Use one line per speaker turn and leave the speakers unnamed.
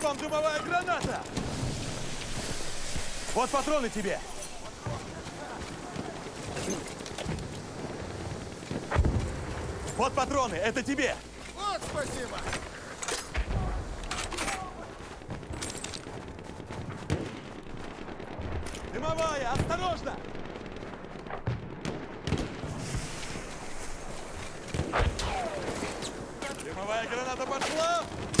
вам дымовая граната! Вот патроны тебе! Вот патроны, это тебе!
Вот, спасибо!
Дымовая, осторожно! Дымовая граната пошла!